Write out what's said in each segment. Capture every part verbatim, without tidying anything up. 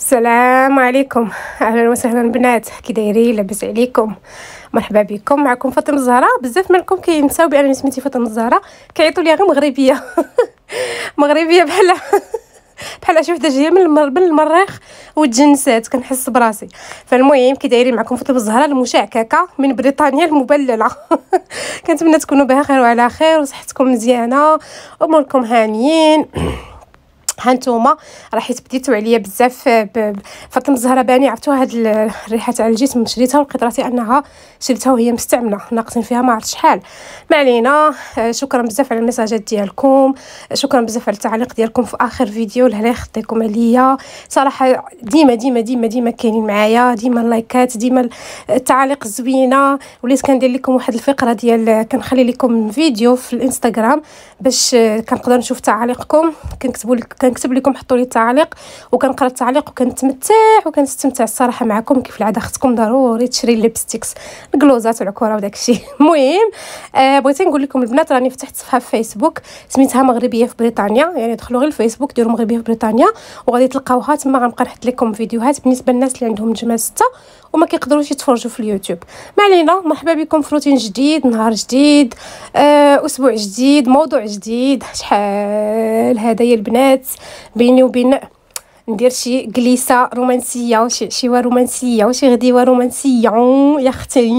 السلام عليكم، اهلا وسهلا بنات، كي دايرين؟ لاباس عليكم؟ مرحبا بكم. معكم فاطمه الزهراء. بزاف منكم كينساو بان سميتي فاطمه الزهراء، كيعيطوا ليا غير مغربيه مغربيه بحال بحال شي وحده جايه من المر... من المريخ وتجنسات، كنحس براسي. فالمهم كي دايرين؟ معكم فاطمه الزهراء المشعككه من بريطانيا المبلله كنتمنى تكونوا بخير وعلى خير وصحتكم مزيانه، اموركم هانيين. هانتوما راه حيت بديتو عليا بزاف فاطمه الزهراء باني عرفتوا هاد الريحه تاع الجسم، شريتها ولقيت راسي انها شريتها وهي مستعمله ناقصين فيها ما عرفت شحال. ما علينا. شكرا بزاف على المساجات ديالكم، شكرا بزاف على التعليق ديالكم في اخر فيديو، الله يخطيكم عليا صراحه. ديما ديما ديما ديما كاينين معايا، ديما اللايكات، ديما التعاليق الزوينه. وليت كندير لكم واحد الفقره ديال كنخلي لكم فيديو في الانستغرام باش كنقدر نشوف تعاليقكم، كنكتبوا كنكتب لكم حطوا لي التعليق وكنقرا التعليق وكنتمتع وكنستمتع الصراحه معكم. كيف العاده خصكم ضروري تشري الليبستيكس، الكلوزات والعكوره وداك الشيء. المهم آه بغيت نقول لكم البنات راني فتحت صفحه في فيسبوك سميتها مغربيه في بريطانيا، يعني دخلوا غير الفيسبوك ديروا مغربيه في بريطانيا وغادي تلقاوها تما. غنبقى نحط لكم فيديوهات بالنسبه للناس اللي عندهم جمال ستة وما كيقدروش يتفرجوا في اليوتيوب. ما علينا. مرحبا بكم في روتين جديد، نهار جديد، آه اسبوع جديد، موضوع جديد. شحال هذا يا البنات بيني وبين ندير شي جليسه رومانسيه وشي شيوه رومانسيه وشي غديوه رومانسيه يا اختي.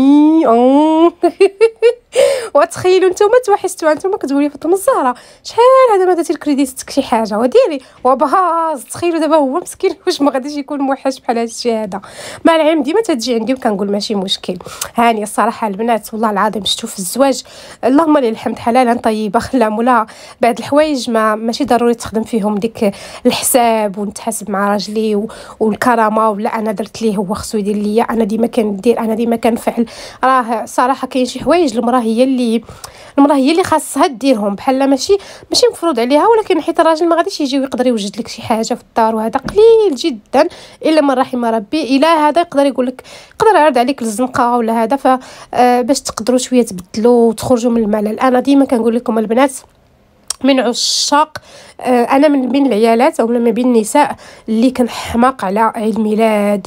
وتخيلوا نتوما توحشتوا نتوما كتقولي فاطمه الزهراء شحال هذا ما درتي الكريديت شي حاجه وديري وباز. تخيلوا دابا هو مسكين واش ما غاديش يكون موحش بحال هذا الشيء هذا. مع العلم ديما تجي عندي وكنقول ماشي مشكل. هاني الصراحه البنات والله العظيم شفتوا في الزواج اللهم لله الحمد حلالا طيبه خلام، ولا بعض الحوايج ما ماشي ضروري تخدم فيهم ديك الحساب ونتحاسب مع راجلي والكرامه، ولا انا درت ليه هو خصو يدير ليا، انا ديما كندير، انا ديما كنفعل. راه صراحه كاين شي حوايج المراه هي اللي المراه هي اللي خاصها ديرهم، بحال ماشي ماشي مفروض عليها، ولكن حيت الراجل ما غاديش يجي ويقدر يوجد لك شي حاجه في الدار، وهذا قليل جدا الا من رحم ربي. الى هذا يقدر يقول لك يقدر يعرض عليك الزنقه ولا هذا، ف باش تقدروا شويه تبدلوا وتخرجوا من الملل. انا ديما كنقول لكم البنات من عشاق، انا من بين العيالات او من بين النساء اللي كنحماق على عيد ميلاد،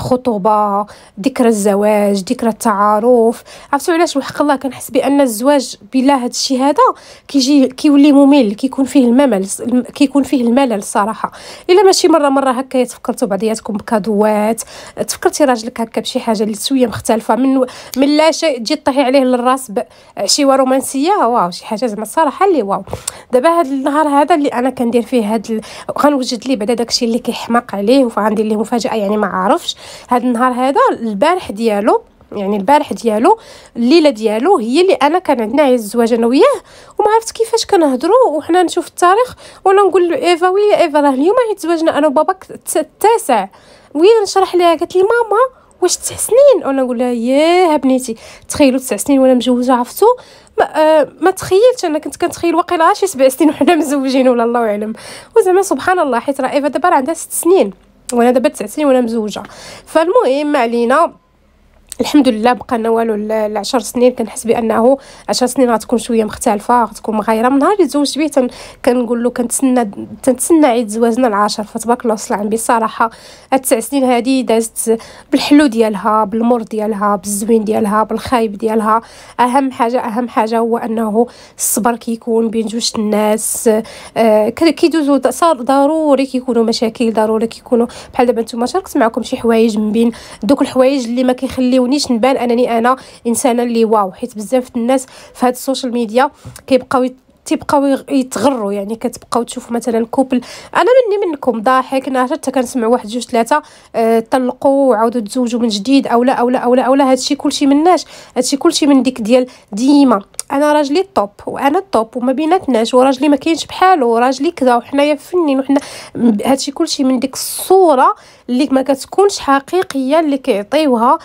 خطوبه، ذكرى الزواج، ذكرى التعارف. عرفتوا علاش؟ وحق الله كنحس بان الزواج بلا هذا الشيء هذا كيجي كيولي ممل، كيكون فيه الملل، كيكون فيه الملل صراحه. الا ماشي مره مره هكا تفكرتوا بعضياتكم بكادوات، تفكرتي راجلك هكا بشي حاجه اللي شويه مختلفه من من لا شيء، تجي طيحي عليه للراس بشيوه رومانسيه، واو شي حاجه زعما الصراحه اللي واو. دابا هذا النهار هذا اللي انا كندير فيه هاد ال... غنوجد ليه بعدا داكشي اللي كيحماق عليه، وغندير ليه مفاجاه يعني ما عارفش. هاد النهار هذا البارح ديالو، يعني البارح ديالو الليله ديالو هي اللي انا كان عندنا عيد الزواج انا وياه، وما عرفت كيفاش كنهضروا وحنا نشوف التاريخ ولا نقول له ايفا وي ايفا راه اليوم عيد زواجنا انا وباباك التاسع. وهي نشرح ليها قالت لي ماما واش تسع سنين؟ وانا نقول لها ياه بنيتي تخيلوا تسع سنين وانا مجوزه. عرفتوا ما, آه ما تخيلتش، انا كنت كنتخيل واقيلا شي سبع سنين وحنا مزوجين ولا الله اعلم. وزعما سبحان الله حيت راه ايفا دابا عندها ست سنين وانا دابا تسع سنين وانا مزوجه. فالمهم ما علينا، الحمد لله بقى لنا والو العشر سنين. كنحس بانه عشر سنين غتكون شويه مختلفه، غتكون مغايره. من نهار اللي تزوجت بيه كنقول له كنتسنى تنتسنى عيد زواجنا العاشر، فتبارك الله وصل عن بصراحه. التسع سنين هذه دازت بالحلو ديالها، بالمر ديالها، بالزوين ديالها، بالخايب ديالها. اهم حاجه اهم حاجه هو انه الصبر كيكون بين جوج الناس. آه كيدوزوا صار ضروري كيكونوا مشاكل، ضروري كيكونوا بحال دابا نتوما شاركت معكم شي حوايج من بين دوك الحوايج اللي ما كيخليو نيش نبان انني انا انسانه اللي واو. حيت بزاف الناس في هاد السوشيال ميديا كيبقاو تيبقاو يتغروا، يعني كتبقاو تشوفوا مثلا كوبل انا مني منكم ضاحك ناشط حتى كنسمع واحد جوج ثلاثه أه طلقوا وعاودوا تزوجوا من جديد اولا اولا اولا اولا. هادشي كلشي مناش، هادشي كلشي من ديك ديال ديما انا راجلي الطوب وانا الطوب وما بيناتناش، وراجلي ما كاينش بحالو، وراجلي كذا وحنايا فنين وحنا. هادشي كلشي من ديك الصوره اللي ما كتكونش حقيقيه اللي كيعطيوها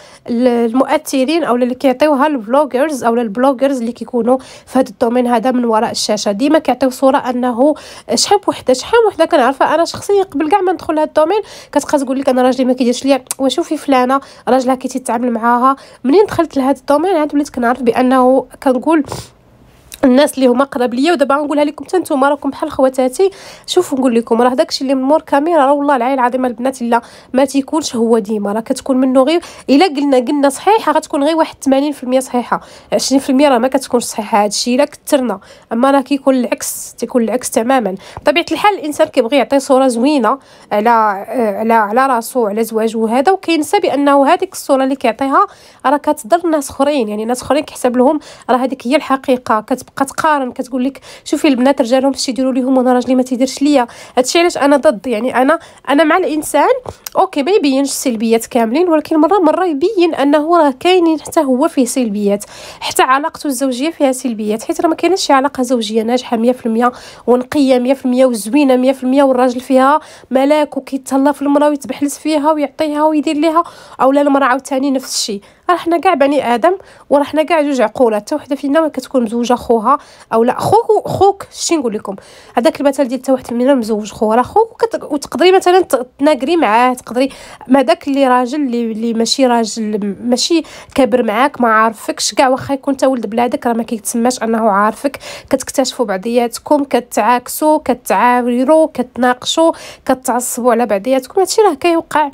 المؤثرين او اللي كيعطيوها الفلوجرز او البلوجرز اللي كيكونوا في هذا الدومين هذا من وراء الشاشه. ديما كيعطيو صوره انه شحال وحده شحال وحده كنعرفها انا شخصيا قبل كاع ما ندخل هذا الدومين كتبقى تقول لك انا راجلي ما كيديرش ليا، وشوفي فلانه راجلها كيتعامل معاها. منين دخلت لهذا الدومين عاد وليت كنعرف بانه كنقول الناس اللي هما قراب ليا. ودابا غنقولها لكم حتى نتوما راكم بحال خواتاتي. شوفوا نقول لكم راه داكشي اللي من مور كاميرا راه والله العلي العظيم البنات الا ما تيكونش هو ديما، راه كتكون منه غير الا قلنا قلنا صحيحه غتكون غير واحد ثمانين بالمية صحيحه، عشرين بالمية راه ما كتكونش صحيحه. هادشي الا كثرنا، اما راه كيكون العكس، تيكون العكس تماما. بطبيعه الحال الانسان كيبغي يعطي صوره زوينه على على على راسو على زواجه وهذا، وكينسى بانه هذيك الصوره اللي كيعطيها راه كتضر ناس اخرين. يعني ناس اخرين كيحسب لهم راه هذيك هي الحقيقه، كتبقى تقارن كتقول لك شوفي البنات رجالهم باش يديروا ليهم وانا راجلي ما تيديرش ليا. هادشي علاش انا ضد. يعني انا انا مع الانسان اوكي ما يبينش السلبيات كاملين، ولكن مره مره يبين انه راه كاينين حتى هو فيه سلبيات، حتى علاقته الزوجيه فيها سلبيات، حيت راه ما كايناش شي علاقه زوجيه ناجحه مية بالمية ونقيه مية بالمية وزوينه مية بالمية والراجل فيها ملاك وكيتهلا في المراه ويتبحلس فيها ويعطيها ويدير ليها، اولا المراه عاوتاني نفس الشيء. راه حنا كاع بني ادم وراه حنا كاع جوج عقولات، حتى وحده فينا ما كتكون مزوجه خوها او لا خوك خوك شتي نقول لكم هذاك المثل ديال حتى واحد منا مزوج خوها راه خوك، وتقدري مثلا تناقري معاه، تقدري ما داك اللي راجل اللي, اللي ماشي راجل ماشي كابر معاك ما عارفكش كاع، واخا يكون تا ولد بلادك راه ما كيتسماش انه عارفك. كتكتشفوا بعضياتكم، كتعاكسوا، كتعاوروا، كتناقشوا، كتعصبوا على بعضياتكم. هادشي راه كيوقع.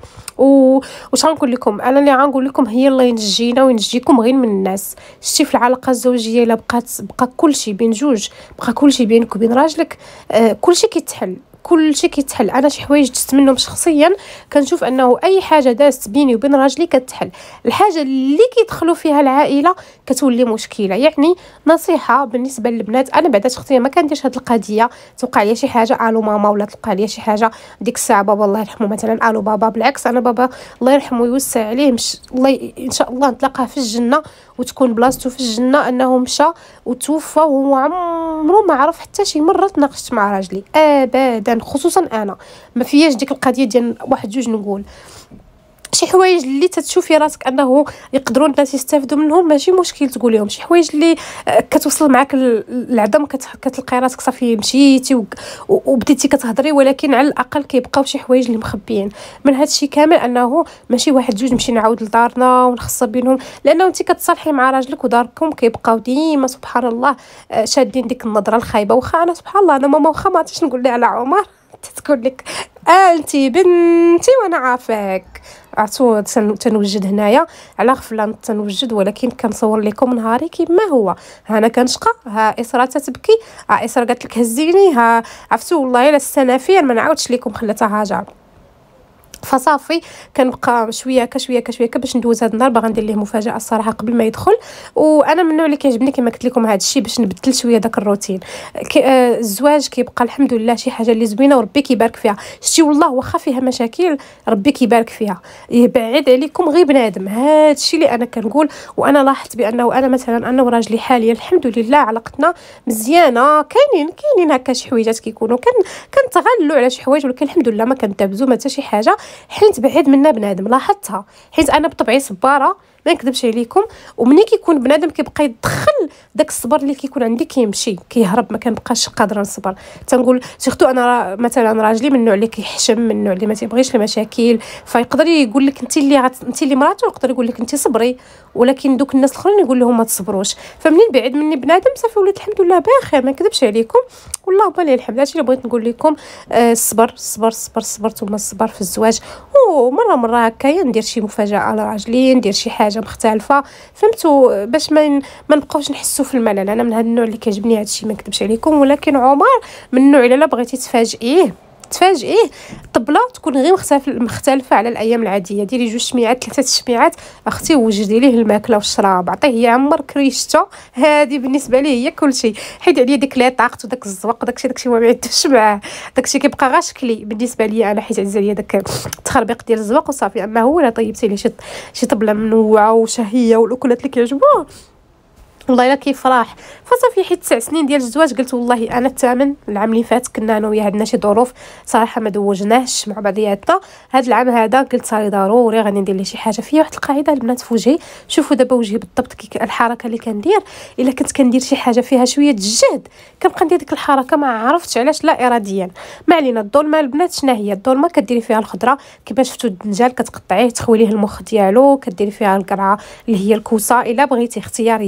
و واش غنقول لكم انا اللي غنقول لكم هي الله ينجينا وينجيكم غير من الناس. شتي في العلاقه الزوجيه الا بقات بقى كلشي بين جوج، بقى كلشي بينك وبين راجلك، آه كلشي كيتحل، كل شيء كيتحل. انا شي حوايج دزت منهم شخصيا كنشوف انه اي حاجه دازت بيني وبين راجلي كتحل. الحاجه اللي كيدخلوا فيها العائله كتولي مشكله. يعني نصيحه بالنسبه للبنات، انا بعدا شخصيا ما كنديرش هاد القضيه توقع لي شي حاجه الو ماما ولا توقع لي شي حاجه ديك الساعه بابا الله يرحمه مثلا الو بابا. بالعكس انا بابا الله يرحمه ويوسع عليه مش الله ي... ان شاء الله نتلاقاه في الجنه وتكون بلاصتو في الجنه، انه مشى وتوفى وهو عمره ما عرف حتى شي مره تناقشت مع راجلي ابدا. خصوصا انا ما فياش ديك القضيه ديال واحد جوج نقول شي حوايج اللي تتشوفي راسك انه يقدروا الناس يستافدوا منهم ماشي مشكل تقول لهم. شي حوايج اللي كتوصل معاك العدم كتلقاي راسك صافي مشيتي وبديتي كتهضري، ولكن على الاقل كيبقاو شي حوايج اللي مخبيين من هذا الشيء كامل. انه ماشي واحد جوج نمشي نعاود لدارنا ونخص بينهم، لانه انت كتصالحي مع راجلك وداركم كيبقاو ديما سبحان الله شادين ديك النظره الخايبه. واخا انا سبحان الله انا ماما واخا ما عرفتش نقول لها على عمر تتقول لك آه انت بنتي وانا عافاك. عرفتوا تنوجد هنايا على غفله تنوجد، ولكن كنصور لكم نهاري كما هو. ها انا كنشقى، ها اسراء تتبكي، ها اسراء قالت لك هزيني، ها عرفتوا والله الا السنافير ما نعاودش لكم خلاتها هاجر. فصافي كنبقى شويه كشويه كشويه باش ندوز هذا النهار. باغا ندير ليه مفاجاه الصراحه قبل ما يدخل، وانا من النوع اللي كيعجبني كما قلت لكم هذا الشيء باش نبدل شويه داك الروتين. كي آه الزواج كيبقى الحمد لله شي حاجه اللي زوينه وربي كيبارك فيها. شتي والله واخا فيها مشاكل ربي كيبارك فيها، يبعد عليكم غير بنادم. هذا الشيء اللي انا كنقول. وانا لاحظت بانه انا مثلا انا وراجلي حاليا الحمد لله علاقتنا مزيانه. كاينين كاينين هكا شي حويجات كيكونوا كان كنتغلوا على شي حوايج، ولكن الحمد لله ما كندابزوا ما حتى شي حاجه حيت بعيد منا بنادم. لاحظتها حيت انا بطبعي صباره ما نكذبش عليكم، ومني كيكون بنادم كيبقى يدخل داك الصبر اللي كيكون عندي كيمشي كيهرب، ما كنبقاش قادره نصبر. تنقول سيرتو انا مثلا راجلي من النوع اللي كيحشم، من النوع اللي ما تيبغيش المشاكل، فيقدر يقول لك انت اللي غت... انت اللي مراته، يقدر يقول لك انت صبري، ولكن دوك الناس الاخرين يقول لهم ما تصبروش. فمنين بعيد مني بنادم صافي وليت الحمد لله بخير ما نكذبش عليكم والله بالله الحمد. هادشي اللي بغيت نقول لكم. آه الصبر الصبر الصبر الصبر ثم الصبر في الزواج. ومره مره هكايا ندير شي مفاجاه على راجلي، ندير شي حاجه مختلفه فهمتوا، باش ما ما نبقاوش نحسوا في الملل. انا من هذا النوع اللي كيعجبني هذا الشيء ما نكذبش عليكم. ولكن عمر من النوع الا بغيتي تفاجئيه تفاجئيه الطبله تكون غير مختلفه مختلفه على الايام العاديه. ديري جوج شميعات ثلاثه شميعات اختي وجدي ليه الماكله والشراب، عطيه يعمر كريشته. هذه بالنسبه ليه هي كل شيء. حيد عليا ديك لي طاقت وداك الزوق وداكشي داكشي ما معدوش معاه، داكشي كيبقى غير شكلي بالنسبه لي انا، حيت عزيز عليا داك التخربيق ديال الزواق وصافي. اما هو الا طيبتي ليه شي شي طبله منوعه وشهيه والاكلات اللي كيعجبوه والله الا كيفرح. فصافي حيت تسع سنين ديال الزواج قلت والله انا الثامن. العام اللي فات كنا انا وياه عندنا شي ظروف صراحه ما دوجناش مع بعضياتنا. هذا العام هذا قلت صافي ضروري غادي ندير ليه شي حاجه. فيا واحد القاعده البنات في وجهي، شوفوا دابا وجهي بالضبط كي الحركه اللي كندير. الا كنت كندير شي حاجه فيها شويه الجهد كنبقى ندير ديك الحركه ما عرفتش علاش لا اراديا. ما علينا. الظلمه البنات شنو هي الظلمه؟ كديري فيها الخضره كيما شفتوا الدنجال كتقطعيه تخوي ليه المخ ديالو، كديري فيها القرعه اللي هي الكوسه الا بغيتي اختياريه.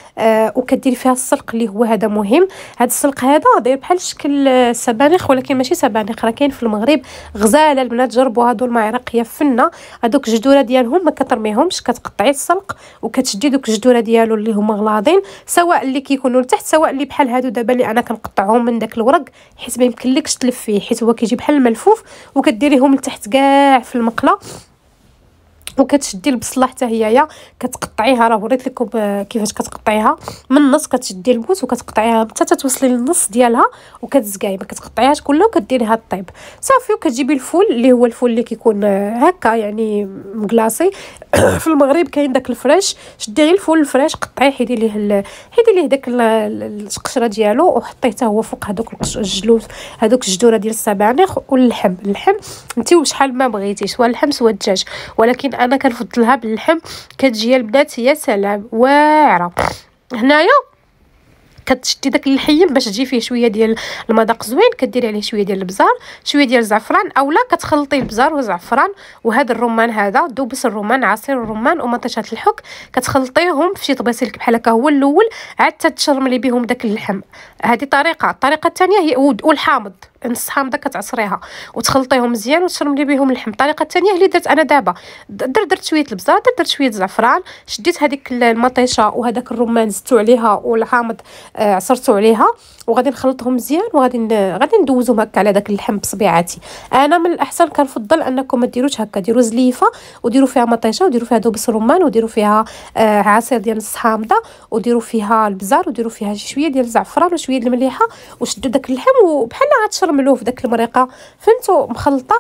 آه وكديري فيها السلق اللي هو هذا مهم. هذا السلق هذا داير بحال شكل السبانخ ولكن ماشي سبانخ، راه كاين في المغرب غزاله البنات، جربوا هادو المعرقيه فنه. هذوك الجذوره ديالهم ما كترميهمش، كتقطعي السلق وكتشدي دوك الجذوره ديالو اللي هما غلاضين، سواء اللي كيكونوا لتحت سواء اللي بحال هادو دابا اللي انا كنقطعهم من داك الورق، حيت ما يمكنلكش تلف فيه حيت هو كيجي بحال الملفوف، وكديريهم لتحت كاع في المقله. وكتشدي البصله حتى هيايا كتقطعيها، راه وريت لكم كيفاش كتقطعيها من النص، كتشدي الموس وكتقطعيها حتى توصلي للنص ديالها وكتزكاي، ما كتقطعيهاش كلها وكديريها طيب صافي. وكتجيبي الفول اللي هو الفول اللي كيكون هكا يعني مكلاصي في المغرب كاين داك الفريش، شدي غير الفول الفريش قطعيه، حيدي ليه حيدي ليه داك القشره ديالو وحطيه حتى هو فوق هذوك الجلوس هذوك الجذوره ديال السبانخ. واللحم، اللحم انت وشحال ما بغيتي، سواء اللحم سواء الدجاج، ولكن انا كنفضلها باللحم، كتجي البنات يا سلام واعره. هنايا كتشدي داك اللحيم باش تجي فيه شويه ديال المذاق زوين، كديري عليه شويه ديال البزار شويه ديال الزعفران، اولا كتخلطي البزار والزعفران وهذا الرمان، هذا دوبس الرمان عصير الرمان ومطيشه الحك، كتخلطيهم في شي طباسيل بحال هكا هو الاول، عاد تتشرملي بهم داك اللحم. هذه طريقه. الطريقه الثانيه هي والحامض، نص حامضه كتعصريها وتخلطيهم مزيان وتشرملي بهم اللحم. الطريقه الثانيه اللي درت انا دابا، درت درت شويه البزار، درت درت شويه الزعفران، شديت هذيك المطيشه وهذاك الرمان زدتو عليها والحامض آه عصرتو عليها، وغادي نخلطهم مزيان وغادي غادي ندوزهم هكا على داك اللحم بصبيعاتي. انا من الاحسن كنفضل انكم ما ديروش هكا، ديروا زليفه وديروا فيها مطيشه وديروا فيها دوبس الرمان وديروا فيها آه عصير ديال نص حامضه وديروا فيها البزار وديروا فيها شويه ديال الزعفران وشويه ديال المليحه وشدوا داك اللحم وبحال غتشرملوه في داك المريقه فهمتوا مخلطه.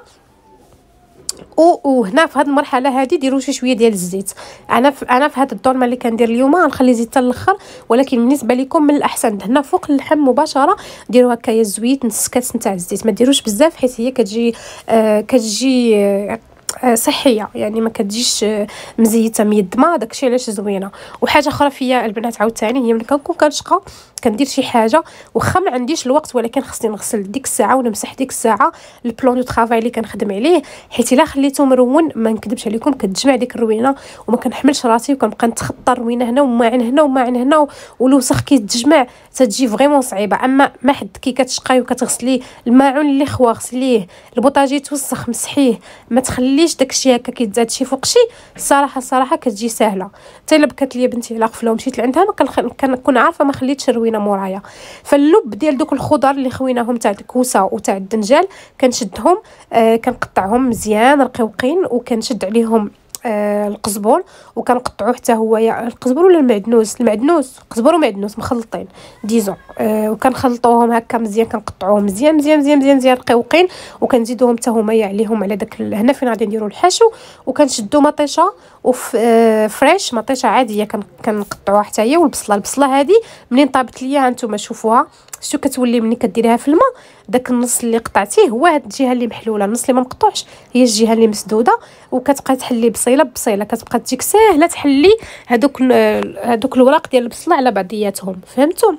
وهنا في هذه المرحله هذه ديروا شي شويه ديال الزيت. انا في انا في هذا الدورمه اللي كندير اليوم غنخلي زيت حتى الاخر، ولكن بالنسبه لكم من الاحسن هنا فوق اللحم مباشره ديروا هكايا الزويت نص كاس نتاع الزيت، ما ديروش بزاف حيت هي كتجي آه كتجي آه صحيه يعني ما كتجيش مزيته ميدمه، داكشي علاش زوينه. وحاجه اخرى فيا البنات عاوتاني هي ملي كنكون كنشقى كندير شي حاجه واخا ما عنديش الوقت ولكن خصني نغسل ديك الساعه ونمسح ديك الساعه البلان دو طرافاي اللي كنخدم عليه، حيت الا خليته مرون ما نكذبش عليكم كتجمع ديك الروينه وما كنحملش راسي وكنبقى نتخطى الروينه هنا وماعن هنا وماعن هنا والوسخ كيتجمع تتجي فريمون صعيبه. اما ما حد كي كتشقاي وكتغسلي الماعون اللي خوا غسليه، البوطاجي توسخ مسحيه، ما تخليش داكشي هكا كيتزاد شي فوق شي، الصراحه الصراحه كتجي سهله. حتى الا بكات ليا بنتي على قفله ومشيت لعندها ما كنكون عارفه ما خليتش الروينه مورايا. فاللب ديال دوك الخضر اللي خويناهم تاع الكوسه وتاع الدنجال كنشدهم آه كنقطعهم مزيان رقيقين وكنشد عليهم آه القزبور وكنقطعوه حتى هو القزبور ولا المعدنوس المعدنوس قزبور ومعدنوس مخلطين ديزون آه وكنخلطوهم هكا مزيان كنقطعوهم مزيان مزيان مزيان مزيان مزيان رقيقين وكنزيدوهم حتى هما عليهم على داك هنا فين غادي نديروا الحشو. وكنشدوا مطيشه وف آه فريش مطيشه عاديه كنقطعوها حتى هي. والبصله البصله هذه منين طابت ليا ها نتوما شوفوها شتو كتولي ملي كديريها في الماء داك النص اللي قطعتيه هو هاد الجهه اللي محلوله، النص اللي ما مقطوعش هي الجهه اللي مسدوده. وكتبقى تحلي بصيله بصيله كتبقى تجيك ساهله تحلي هذوك هذوك الوراق ديال البصله على بعضياتهم فهمتوا.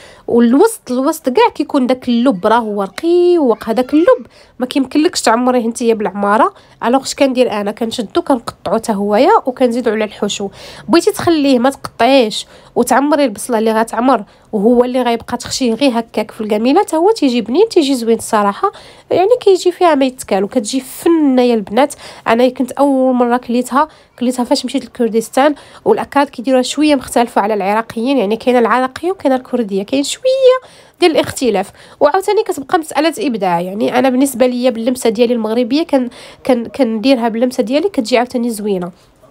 والوسط الوسط كاع كيكون داك اللب راه هو رقيق، هذاك اللب ما كيمكنلكش تعمريه نتيا بالعماره. الوغ اش كندير انا كنشدو كنقطعو حتى هويا وكنزيدو على الحشو. بغيتي تخليه ما تقطعيش وتعمري البصله اللي غتعمر وهو اللي غيبقى تخشيه غير هكاك في الكميله حتى هو تيجي بنين تيجي زوين الصراحه، يعني كيجي فيها ما يتكال وكتجي فنه يا البنات. انا كنت اول مره كليتها كليتها فاش مشيت لكردستان، والاكاد كيديروها شويه مختلفه على العراقيين، يعني كاينه العراقيه وكاينه الكرديه، كاين شويه ديال الاختلاف. وعاوتاني كتبقى مساله ابداع. يعني انا بالنسبه ليا باللمسه ديالي المغربيه كان كان كنديرها باللمسه ديالي كتجي عاوتاني زوينه.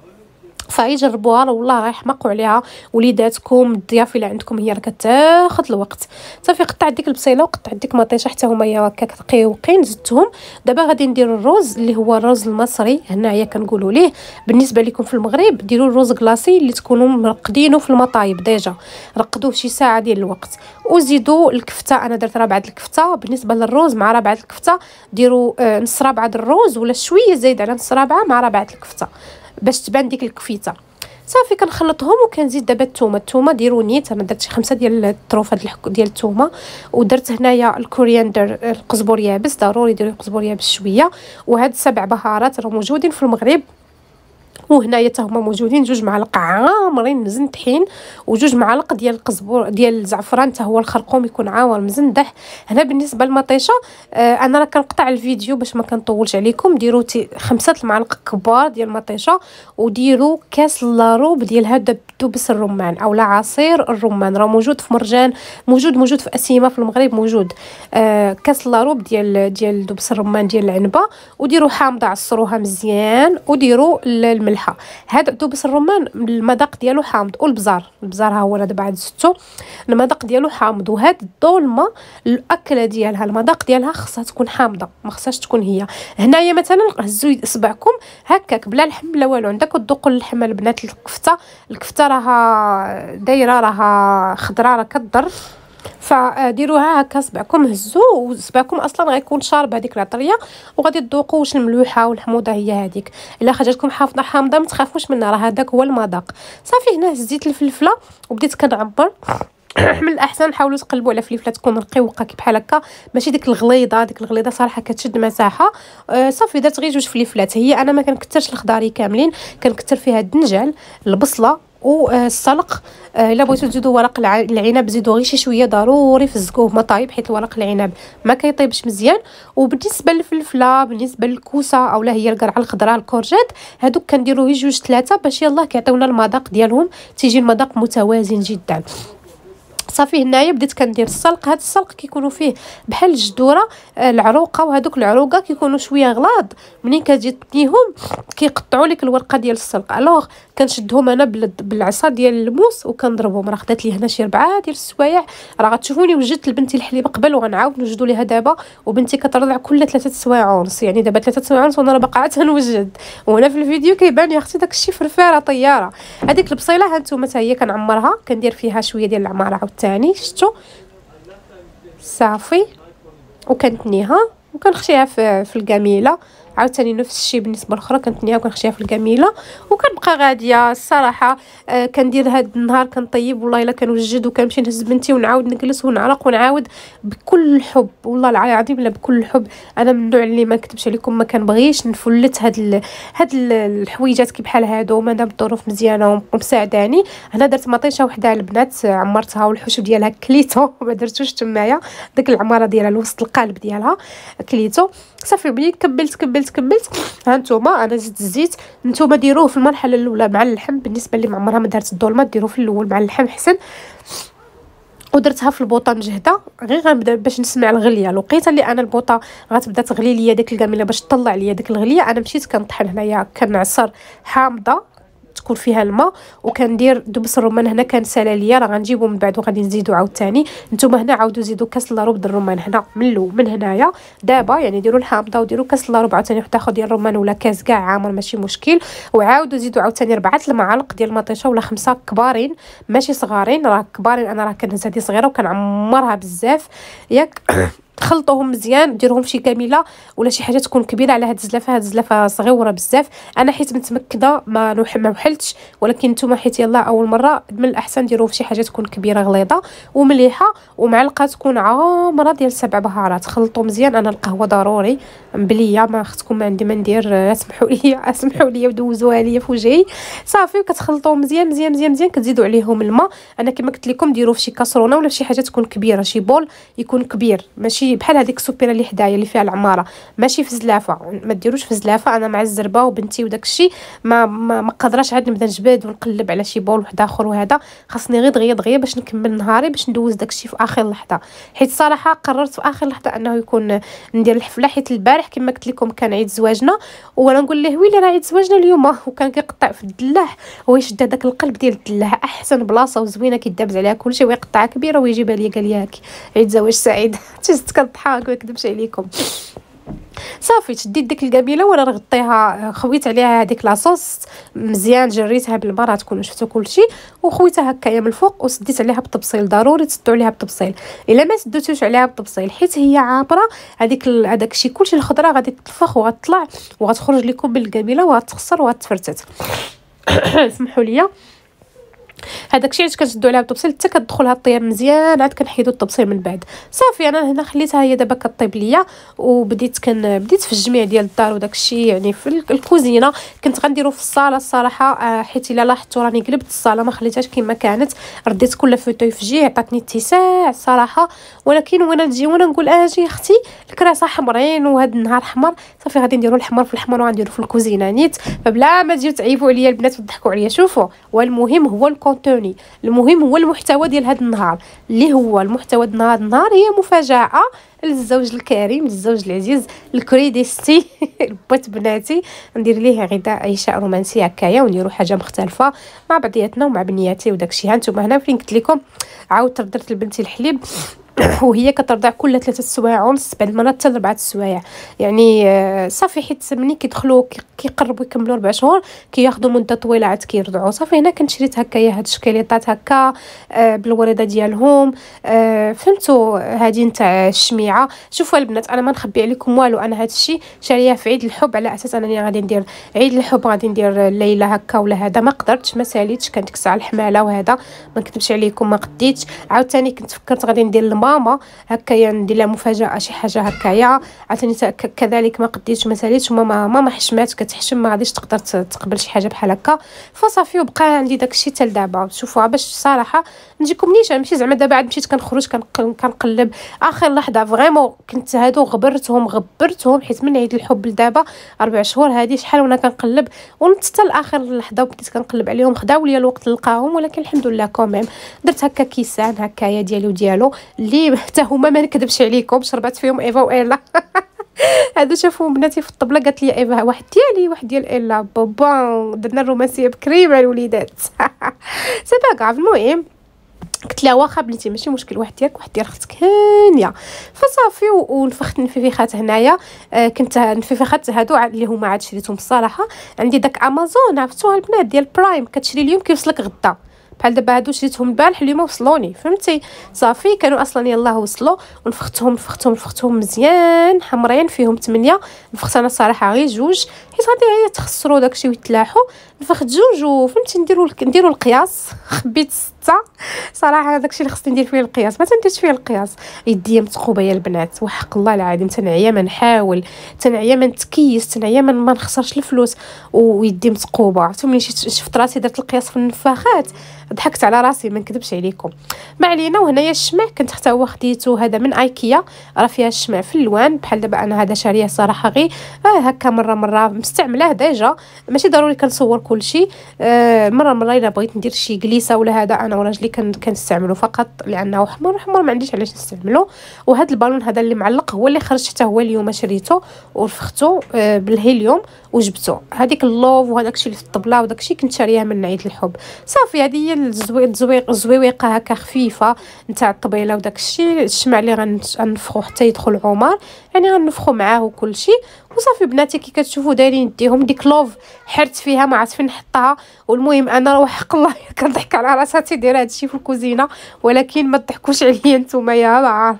فيجربوها والله راه يحمقوا عليها وليداتكم الضياف اللي عندكم هي راه كتاخذ الوقت. صافي قطعت ديك البصيله وقطعت ديك مطيشه حتى هما هكاك رقيقين زدتهم. دابا غادي ندير الرز اللي هو الرز المصري هنايا كنقولوا ليه. بالنسبه لكم في المغرب ديروا الرز كلاصي اللي تكونوا مرقدينه في المطايب ديجا، رقدوه شي ساعه ديال الوقت وزيدوا الكفته. انا درت ربعه الكفته. بالنسبه للروز مع ربعه الكفته ديروا آه نص ربعه الروز ولا شويه زايد على نص ربعه مع ربعه الكفته باش تبان ديك الكفيته. صافي كنخلطهم وكنزيد دابا الثومه. الثومه ديروا نيت، انا درت شي خمسه ديال الطروفه ديال الثومه. ودرت هنايا الكورياندر القزبور يابس، ضروري ديروا القزبور يابس شويه. وهاد سبع بهارات راه موجودين في المغرب وهنايا حتى هما موجودين جوج معالق عامرين مزن طحين، وجوج معالق ديال القزبور ديال الزعفران حتى هو الخرقوم يكون عامر مزندح. هنا بالنسبه للمطيشه آه انا راه كنقطع الفيديو باش ما كنطولش عليكم. ديروا خمسه المعالق كبار ديال المطيشه، وديروا كاس لاروب ديال هذا دبس الرمان اولا عصير الرمان، راه موجود في مرجان، موجود موجود في اسيمه في المغرب موجود. آه كاس لاروب ديال ديال دبس الرمان ديال العنبه، وديروا حامضه عصروها مزيان، وديروا الملح. هذا دبس الرمان المذاق ديالو حامض، والبزار البزار ها هو انا دابا عاد زدتو المذاق ديالو حامض. وهاد الظلمه الاكله ديالها المذاق ديالها خصها تكون حامضه، ما خصهاش تكون هي. هنايا مثلا هزوا اصبعكم هكاك بلا لحم بلا والو، عندك تذوقوا اللحم البنات. الكفته الكفته راها دايره راها خضراء راه كضر، فديروها هكا صبعكم هزوا، وصبعكم اصلا غيكون شارب هذيك العطريه، وغادي تذوقوا واش الملوحه والحموضه هي هذيك. الا خرجتكم حافظه حامضه ما تخافوش منها، راه هذاك هو المذاق. صافي هنا هزيت الفلفله وبديت كنعبر. من الاحسن حاولوا تقلبوا على فلفله تكون رقيقه كي بحال هكا، ماشي ديك الغليظه، ديك الغليظه صراحه كتشد مساحه. آه صافي درت غير جوج فلفلات. هي انا ما كنكثرش الخضاري كاملين، كنكثر فيها الدنجال البصله والسلق. آه الا بغيتو تزيدوا ورق العنب زيدوا غير شي شويه، ضروري فزقوه هما طايب حيت ورق العنب ما كيطيبش مزيان. وبالنسبه للفلفله بالنسبه للكوسه اولا هي القرعه الخضراء الكورجيت، هادوك كنديروا غير جوج ثلاثه باش يلاه كيعطيونا المذاق ديالهم، تيجي المذاق متوازن جدا. صافي هنايا بديت كندير السلق. هذا السلق كيكونوا فيه بحال الجدوره العروقه، وهذوك العروقه كيكونوا شويه غلاظ، منين كتجي تنيهم كيقطعوا لك الورقه ديال السلق. الوغ كنشدهم انا بالعصا ديال الموس وكنضربهم. راه خدات لي هنا شي ربعه ديال السوايع، راه غتشوفوني وجدت لبنتي الحليب قبل وغنعاود نوجدوا ليها دابا، وبنتي كترضع كل ثلاثه سوايع ونص، يعني دابا ثلاثه سوايع ونص وانا راه باقا تنوجد. وهنا في الفيديو كيبان يا اختي داك الشيء فرفاره طياره. هذيك البصيله ها نتوما حتى هي كنعمرها، كندير فيها شويه ديال العماره عاوتاني شفتوا صافي، وكنتنيها وكنخشيها في في القميله عاوتاني نفس الشيء. بالنسبه الاخرى كنتنيها وكنخشيها في القميله وكنبقى غاديه. الصراحه آه كندير هاد النهار كنطيب والله الا كنوجد وكنمشي نهز بنتي ونعاود نجلس ونعرق ونعاود بكل الحب، والله العظيم لا بكل الحب. انا من النوع اللي ما نكتبش عليكم ما كنبغيش نفلت هاد ال... هاد الحويجات كي بحال هادو، ما دام الظروف مزيانه ومساعداني. انا درت مطيشه وحده البنات عمرتها والحشو ديالها كليتو ما درتوش تمايا، داك العماره ديالها الوسط القالب ديالها كليتو. صافي ملي كبلت كبلت كبلت ها نتوما انا زدت الزيت. نتوما ديروه في المرحله الاولى مع اللحم، بالنسبه اللي معمرها ما دارت الظلمه ديروه في الاول مع اللحم حسن. ودرتها في البوطه مجهده غير غنبدا باش نسمع الغليه. الوقيته اللي انا البوطه غتبدا تغلي ليا ديك الكاميله باش تطلع ليا ديك الغليه، انا مشيت كنطحن هنايا كنعصر حامضه تكون فيها الماء، وكندير دبس الرمان هنا كان سالا ليا، راه غنجيبو من بعد وغادي نزيدو عاوتاني. نتوما هنا عاودوا زيدوا كاس لاروب ديال الرمان هنا من الاول من هنايا دابا، يعني ديروا الحامضه وديروا كاس لاروب عاوتاني واحد اخر ديال الرمان ولا كاس كاع عامر ماشي مشكل، وعاودوا زيدوا عاوتاني ربعه المعالق ديال المطيشه ولا خمسه كبارين ماشي صغارين، راه كبارين انا راه كنهز هذه صغيره وكنعمرها بزاف ياك. خلطوهم مزيان ديروهم شي كاميله ولا شي حاجه تكون كبيره على هاد الزلافه. هاد الزلافه صغيره بزاف، انا حيت متمكده ما نوح ما وحلتش، ولكن نتوما حيت يلا اول مره من الاحسن ديروه في شي حاجه تكون كبيره غليظه ومليحه، ومعلقه تكون عامره ديال سبع بهارات. خلطوا مزيان. انا القهوه ضروري مبليه، ما اختكم ما عندي ما ندير، اسمحوا لي اسمحوا لي ودوزوها لي في وجهي. صافي وكتخلطوا مزيان مزيان مزيان مزيان، كتزيدوا عليهم الماء. انا كما قلت لكم ديروه في شي كاسرونه ولا في شي حاجه تكون كبيره، شي بول يكون كبير، ماشي بحال هذيك السوبيره اللي حدايا اللي فيها العماره، ماشي في زلافه. ما ديروش في زلافه. انا مع الزربه وبنتي وداك الشيء ما ما, ما قادراش عاد نبدا نجبد ونقلب على شي بول واحد اخر، وهذا خاصني غير دغيا دغيا باش نكمل نهاري باش ندوز داك الشيء في اخر لحظه. حيت صراحه قررت في اخر لحظه انه يكون ندير الحفله، حيت البارح كما قلت لكم كان عيد زواجنا، وانا نقول ليه ويلي راه عيد زواجنا اليوم، وكان كيقطع في الدلاح ويشد هذاك القلب ديال الدلاح احسن بلاصه وزوينه كيدابز عليها كلشي، ويقطعها كبيره ويجيبها ليا قال لي هاكي عيد زواج سعيد. تيست كنضحك ما نكذبش عليكم. صافي شديت ديك القبيله وانا رغطيها، خويت عليها هذيك لاصوص مزيان، جريتها بالماء راه تكونوا شفتوا كلشي، وخويتها هكايا من الفوق وسديت عليها بالطبسيل. ضروري تسدوا عليها بالطبسيل، الا ما سدوتوش عليها بالطبسيل حيت هي عابره هذيك هذاك الشيء كلشي الخضره غادي تطفخ وغتطلع وغتخرج لكم بالقبيله وغتخسر وغتفرتت. اسمحوا لي. هذاك الشيء علاش كنشدو عليها بالطبسيل حتى كتدخلها الطياب مزيان، عاد كنحيدو الطبسيل من بعد. صافي انا هنا خليتها هي دابا كطيب ليا، وبديت كن بديت في الجميع ديال الدار وداك الشيء يعني في الكوزينه. كنت غنديرو في الصاله الصراحه، حيت الا لاحظتوا راني قلبت الصاله ما خليتهاش كما كانت، رديت كل فوتوي في جهه، عطاتني اتساع الصراحه. ولكن وانا نجي وانا نقول اجي اختي الكراسه حمرين وهذا النهار حمر، صافي غادي نديرو الحمر في الحمر وغنديرو في الكوزينه نيت، فبلا ما تجيو تعيبوا عليا البنات وتضحكوا عليا. شوفوا، والمهم هو الكونتوني، المهم هو المحتوى ديال هذا النهار، اللي هو المحتوى ديال هذا النهار هي مفاجاه للزوج الكريم، للزوج العزيز الكريديستي بوت بناتي. ندير ليه غداء عشاء رومانسي هكايا، ونديروا حاجه مختلفه مع بعضياتنا ومع بنياتي وداكشي. ها نتوما هنا فين قلت لكم عاودت درت لبنتي الحليب وهي كترضع كل ثلاثة سوايع ونص، بعد مرات حتى أربعة سوايع يعني. صافي حيت ملي كيدخلوا كيقربوا يكملوا ربع شهور كياخذوا مده طويله عاد كيرضعوا. صافي هنا كنت شريت هكايا هاد الشكليطات هكا بالورده ديالهم، فهمتوا، هادي نتاع الشميعه. شوفوا البنات انا ما نخبي عليكم والو، انا هاد الشيء شاريه في عيد الحب على اساس انني غادي ندير عيد الحب، غادي ندير ليله هكا ولا هذا. ما قدرتش ما ساليتش، كانت ديك الساعه الحماله وهذا ما نكذبش عليكم ما قديتش. عاوتاني كنت فكرت غادي ندير ماما هكايا ندير لها مفاجاه شي حاجه هكايا، عاوتاني كذلك ما قديتش ما ساليتش. ماما ماما حشمات كتحشم ما غاديش تقدر تقبل شي حاجه بحال هكا، فصافي وبقى عندي داكشي حتى لدابا. شوفوا باش صراحه نجيكم نيشان، ماشي زعما دابا عاد مشيت كنخرج كنقلب اخر لحظه فريمون كنت هادو غبرتهم غبرتهم حيت من عيد الحب لدابا اربع شهور هادي شحال وانا كنقلب ونت حتى لاخر لحظه وبديت كنقلب عليهم. خداو ليا الوقت نلقاهم، ولكن الحمد لله كوميم درت هكا كيسان هكايا ديالي وديالو اللي حتى هما ما نكذبش عليكم شربات فيهم ايفا وايلا هادو شافوا بناتي في الطبله قالت لي ايفا واحد ديالي واحد ديال ايلا بابا درنا الرومانسيه بكري مع الوليدات سي با كاف. المهم قلت لها واخا بنتي ماشي مشكل، واحد ديالك واحد ديال اختك هانيه. فصافي ونفخت النفيفيخات هنايا. آه كنت النفيفيخات هادو اللي هما عاد شريتهم الصراحه عندي داك امازون، عرفتوها البنات ديال برايم، كتشري اليوم كيوصلك غدا. بحال دابا هادو شريتهم البارح اليوم وصلوني، فهمتي. صافي كانوا اصلا يلاه وصلوا ونفختهم نفختهم نفختهم مزيان حمرين فيهم ثمانية. نفخت انا الصراحه غير جوج حيت غادي يتخسروا داكشي ويتلاحوا، نفخت جوج وفهمتي نديروا نديروا القياس. خبيت ستة صراحه داكشي اللي خصني ندير فيه القياس، ما تنديرش فيه القياس. يديا متقوبه يا البنات وحق الله العظيم، تنعيا ما نحاول، تنعيا ما نتكيس، تنعيا ما نخسرش الفلوس ويدي متقوبه. عرفتوا ملي شفت راسي درت القياس في النفاخات ضحكت على راسي ما نكذبش عليكم. ما علينا. وهنايا الشمع كنت حتى هو خديته هذا من ايكيا، راه فيها الشمع في اللوان بحال دابا انا هذا شاريه صراحه غير آه هكا مره مره مستعملاه ديجا، ماشي ضروري كنصور كل شيء. آه مره مره الا بغيت ندير شي كليسه ولا هذا انا وراجلي كنستعملو فقط لانه حمر حمر ما عنديش علاش نستعملو. وهذا البالون هذا اللي معلق هو اللي خرج حتى هو اليوم شريته ورفختو آه بالهيليوم وجبتو. هذيك اللوف وهذاك الشيء اللي في الطبله وداك الشيء كنت شاريها من عيد الحب. صافي هذه هي الزويق الزويويقه هكا خفيفه نتاع الطبيله وداك الشيء. الشمع اللي غنفخو حتى يدخل عمر يعني غنفخو معاه وكل شيء. وصافي بناتي كي كتشوفوا دايرين يديهم ديك لوف حرت فيها ما عرفت فين نحطها. والمهم انا راه حق الله كنضحك على راساتي دايره هادشي في الكوزينه، ولكن ما تضحكوش عليا نتوما يا بعار.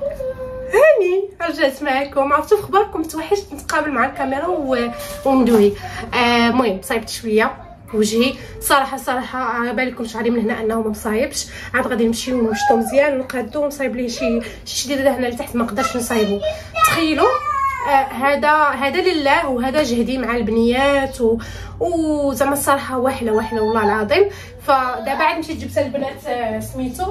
هاني رجعت معكم، عرفتوا اخباركم توحشت نتقابل مع الكاميرا وندوي. المهم آه صايبت شويه وجهي صراحه صراحه على بالكم شعري من هنا انه ما مصايبش، عاد غادي نمشيو ونشطو مزيان ونقادو ونصايب ليه شي شي شديده هنا لتحت ما نقدرش نصايبو. تخيلوا آه هذا هذا لله وهذا جهدي مع البنيات و... وزعما الصراحه واحله واحله والله العظيم. فدابا عاد مشيت جبت البنات آه سميتو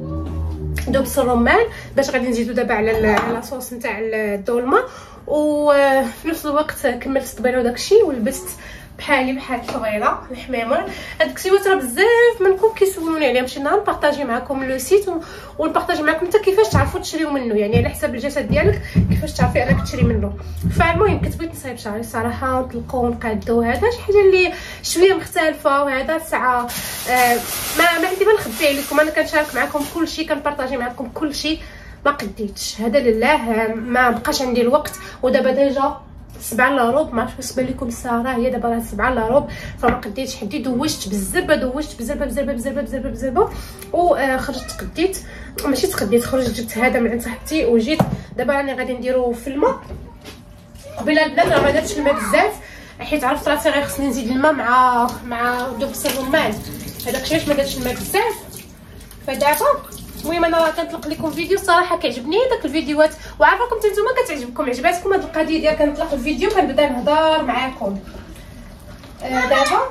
دبس الرمان باش غادي نزيدو دابا على على صوص نتاع الدولمه. وفي نفس الوقت كملت الطبيله وداكشي ولبست بحالي بحال الطبيله الحميمر. هذاك السيوات راه بزاف منكم كيسولوني عليه، مشيت نهار نبارطاجي معكم لو سيت ونبارطاجي معكم حتى كيفاش تعرفوا تشريو منه، يعني على حساب الجسد ديالك كيفاش تعرفي انك تشري منه. فالمهم كنت بغيت نصايب شعري صراحه ونطلقو ونقادو هذا شي حاجه اللي شويه مختلفه. وهذا الساعه آه ما ما عندي ما نخبي عليكم، انا كنشارك معكم كل شيء كنبارطاجي معكم كل شيء. ما قديتش هذا لله ما بقاش عندي الوقت. ودابا ديجا سبعة الا روب ما عرفتش بان لكم الساعه راه هي دابا راه سبعة الا روب، فما قديتش حدي دوشت بالزربه دوشت بالزربه بالزربه بالزربه بالزربه بالزربه وخرجت تقديت ماشي تقديت خرجت جبت هذا من عند صاحبتي وجيت. دابا راني غادي نديرو في الماء بلا البنات راه ما درتش الماء بزاف حيت عرفت راسي غير خصني نزيد الماء مع مع دبس الرمان هذاك الشيء ما دارش الماء بزاف. فدابا المهم انا راه كنطلق لكم فيديو صراحه كيعجبني داك الفيديوهات، وعارفاكم حتى نتوما كتعجبكم عجباتكم هاد القضيه ديال كنطلق الفيديو كنبدا نهضر معاكم. آه دابا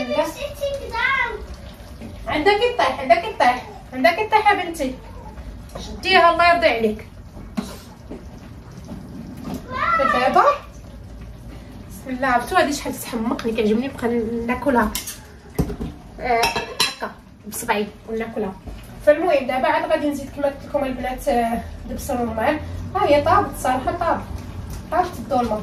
عندك يطيح عندك يطيح عندك يطيح يا بنتي، شديها الله يرضي عليك. فدابا بسم الله، عرفتوا هادي شحال تتحمقني كيعجبني نبقى ناكلها آه هكا بصبعي وناكلها. فالمهم دابا عاد غادي نزيد كما قلت لكم البنات آه دبس الرمان. ها هي طابت صراحه، طابت طابت الدولمه.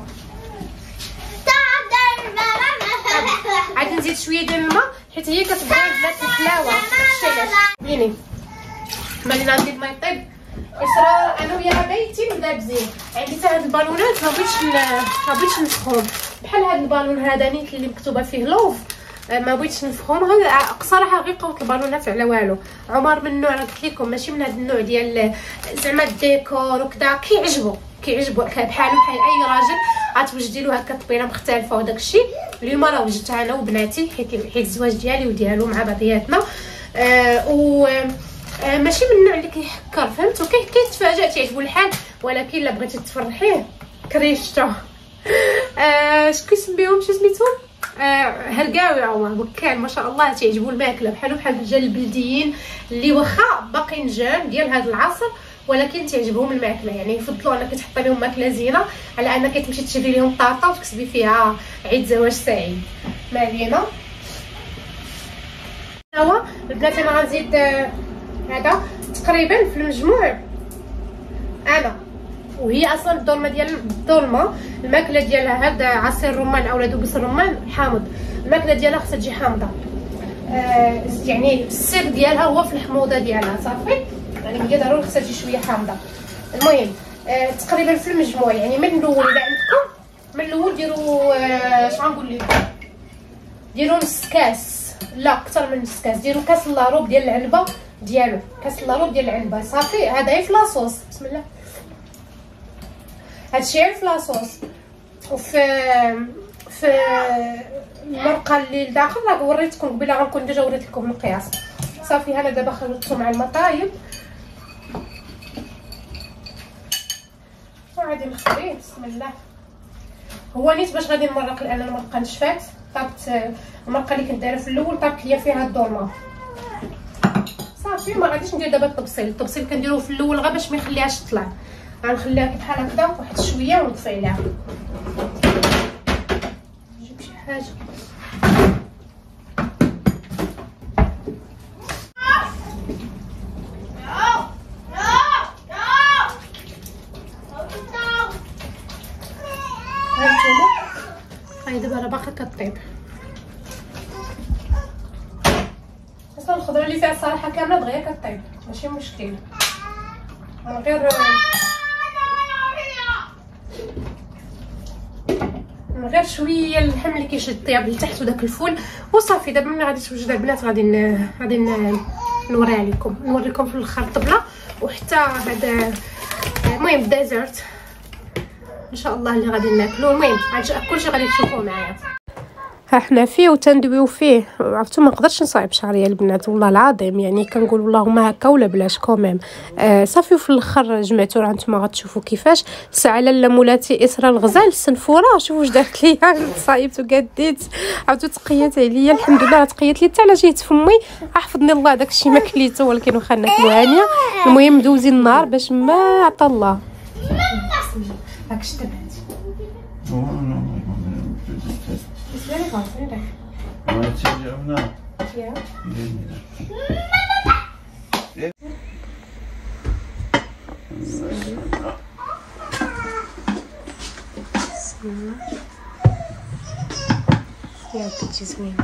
عاد نزيد شويه ديال الماء حيت هي كتبغي البنات الحلاوه. داكشي علاش بيني ملي غادي الماء يطيب إسرار انا وياها بايتين دابزين. عندي حتى هاد البالونات ما بغيتش ما بغيتش نفخهم، بحال هاد البالون هذا نيت اللي مكتوبه فيه لوف ما بغيتش نفخهم. هاد صراحه غير قوت البالونات على والو. عمر من النوع قلت لكم ماشي من هاد النوع ديال زعما الديكور وكذا، كيعجبو كيعجبو بحالو بحال اي راجل غتوجدي له هكا طبيله مختلفه. وداك الشيء اليوم راه وجدتها انا وبناتي حيت حيت الزواج ديالي وديالو مع بعضياتنا. آه و آه ماشي من النوع اللي كيحكر فهمتوا، كي كيتفاجئ تيعجبو الحال، ولكن الا بغيتي تفرحيه كريشته. آه اش كيسميوهم شو سميتهم آه هرقاوي عمر وكان ما شاء الله تيعجبو الماكله بحالو بحال الرجال البلديين اللي واخا باقيين جان ديال هذا العصر ولكن تعجبهم الماكله. يعني يفضلوا انك تحطي لهم ماكله زينه على انك تمشي تشري لهم طاطا وتكسبي فيها عيد زواج سعيد. ما علينا. هو البنات انا غنزيد هذا تقريبا في المجموع انا وهي اصلا الدولمه ديال الدولمه الماكله ديالها هذا عصير الرمان اولا دبس الرمان حامض. الماكله ديالها خصها تجي حامضه. آه يعني السر ديالها هو في الحموضه ديالها صافي، يعني هي ضروري خصها تجي شويه حامضه. المهم آه تقريبا في المجموع يعني من الاول الا عندكم من الاول ديروا آه اش غنقول لكم ديروا نص كاس، لا اكثر من نص كاس، ديروا كاس لاروب ديال العنبه ديالو، كاس لاروب ديال العنبه صافي. هذا غير في لاصوص بسم الله، هادشي غير في لاصوص. وفي في المرقه اللي لداخل راه وريتكم قبيله غنكون ديجا وريت لكم القياس صافي. انا دابا خلطته مع الماء طايب وغادي نخليه بسم الله. هو نيت باش غادي نمرق لان المرقه نشفات، طابت المرقه اللي كنت دايره في الاول طابت ليا فيها الدولمه صافي. ما غاديش ندير دابا الطبسيل، الطبسيل كنديروه في الاول غير باش ما يخليهاش تطلع. غنخليها بحال هكذا واحد شويه ونطفي عليها. نجيب شي حاجه هانتوما. هاي دابا راه باقا كطيب. اصلا الخضره اللي فيها صراحه كامله دغيا كطيب ماشي مشكل، من غير من غير شويه اللحم اللي كيشد طياب لتحت وداك الفول وصافي. دابا ملي غادي توجد البنات غادي غادي نوريها لكم نوريكم في الاخر الطبله وحتى هذا المهم الديزرت ان شاء الله اللي غادي ناكلو. المهم كلشي غادي تشوفوه معايا. ها حنا فيه وتندويو فيه. عرفتوا ما نقدرش نصايب شعريه البنات والله العظيم، يعني كنقول اللهم هكا ولا بلاش كوميم. آه صافي وفي الاخر جمعتو راه نتوما غتشوفوا كيفاش. ساعه لاله مولاتي اسراء الغزال السنفوره شوفوا واش دارت ليا. صايبت وقديت عرفتوا تقيات عليا الحمد لله راه تقيات لي حتى على جهه فمي حفظني الله داكشي ما كليته ولكن واخا ناكلو هانيه. المهم دوزي النهار باش ما عطا الله. هاك شتا بنتي Very hot, isn't it? Want to change it over now? Yeah. Yeah, bitches win.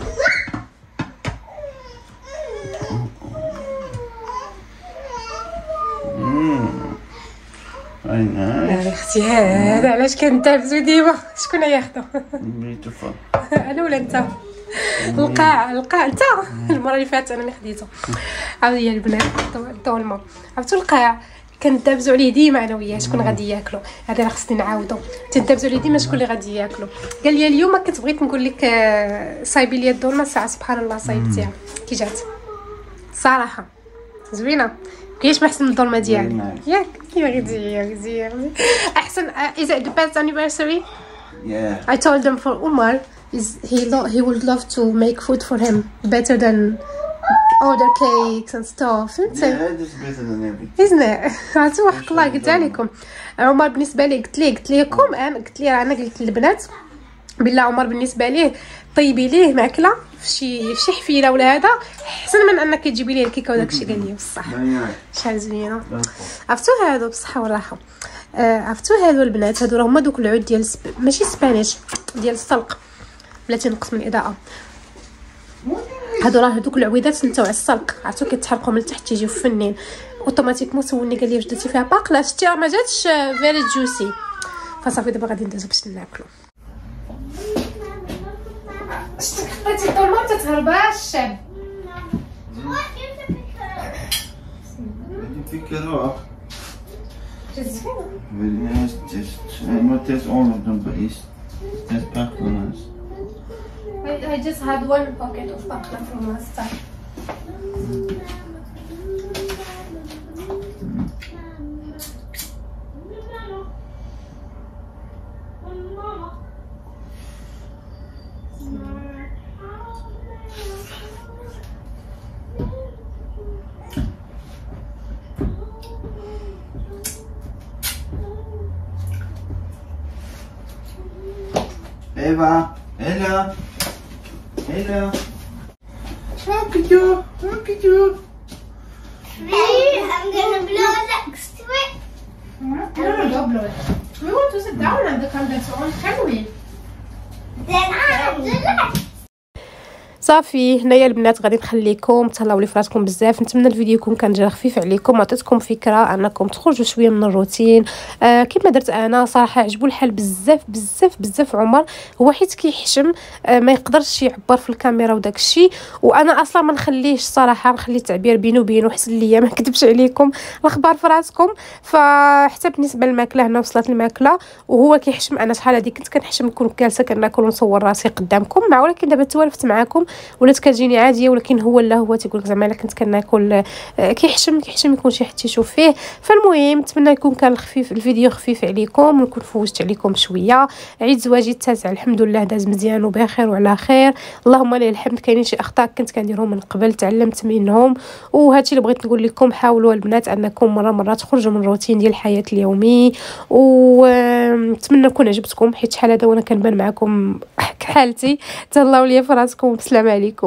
Mmm. Very nice. اختي هذا علاش كندابزو ديما شكون ياخذو؟ Beautiful. انا ولا انت؟ القاع القاع انت المره اللي فاتت انا اللي خديته. عاود هي البنات الدولمه عرفتوا القاع كندابزوا عليه ديما انا وياه شكون غادي ياكلو. هذا راه خصني نعاودو، تندابزوا عليه ديما شكون اللي غادي ياكلو. قال لي اليوم كنت بغيت نقول لك صايبي لي الدولمه ساعه سبحان الله صايبتيها كي جات صراحه زوينه كاينش ما احسن من الدولمه ديالي ياك كي غادي زيان احسن. is it the best anniversary? Yeah. I told them for Umar is he lo he would love to make food for him better than order cakes and stuff. Yeah, it's better than everything. isn't it? عرفتوا حق الله قلت لكم عمر بالنسبه لي قلت لي قلت لكم انا قلت لي انا قلت للبنات بالله عمر بالنسبه ليه طيبي ليه ماكله في شي في شي حفيله ولا هذا احسن من انك تجيبي ليه الكيكه وداك الشيء. قال لي بصح شحال زوينه عرفتوا هادو بصحه والراحه. آه عرفتوا هادو البنات هادو راه هما دوك العود ديال سب... ماشي سبانيش ديال السلق بلاتي نقص من الاضاءه. هادو راه هادوك العويدات نتاع السلق عرفتوا كيتحرقوا من التحت تيجيو فنين اوتوماتيكمون. سولني قال لي واش درتي فيها باقله شتي راه ما جاتش فيري جوسي. فصافي دابا غادي ندوزو باش ناكلو. شتي خطيتي الدولمه تتهربها الشاب. Pick it up. Very nice taste. I not taste all of them, but it's that's baklava. I, I just had one pocket of baklava from last time. Eva, Ella, Ella. Look at you, look at you. Me, I'm gonna blow next to it. No, no, don't blow it. We want to sit down and the candles on, can we? Then I'm the left. صافي هنايا البنات غادي نخليكم تهلاو لي فراسكم بزاف. نتمنى الفيديو يكون كان جا خفيف عليكم وعطيتكم فكره انكم تخرجوا شويه من الروتين. آه كما درت انا صراحه عجبو الحال بزاف بزاف بزاف. عمر هو حيت كيحشم آه ما يقدرش يعبر في الكاميرا وداك الشيء، وانا اصلا ما نخليش صراحه نخلي التعبير بينه وبينه حسن ليا ما نكذبش عليكم الاخبار في راسكم. فحتى بالنسبه للماكله هنا وصلت الماكله وهو كيحشم. انا شحال هذه كنت كنحشم نكون جالسه كناكل ونصور راسي قدامكم مع ولكن دابا توالفت معاكم ولات كتجيني عاديه. ولكن هو لا هو تيقول لك زعما الا كنت كناكل كيحشم كيحشم يكون شي حد تيشوف فيه. فالمهم نتمنى يكون كان خفيف الفيديو خفيف عليكم ونكون فوجت عليكم شويه. عيد زواجي التاسع الحمد لله داز مزيان وبخير وعلى خير اللهم لله الحمد. كاينين شي اخطاء كنت كنديرهم من قبل تعلمت منهم وهادشي اللي بغيت نقول لكم. حاولوا البنات انكم مره مره تخرجوا من الروتين ديال الحياه اليومي ونتمنى يكون عجبتكم حيت شحال هذا وانا كنبان معكم حالتي. تهلاو ليا فراسكم وبسلام عليكم.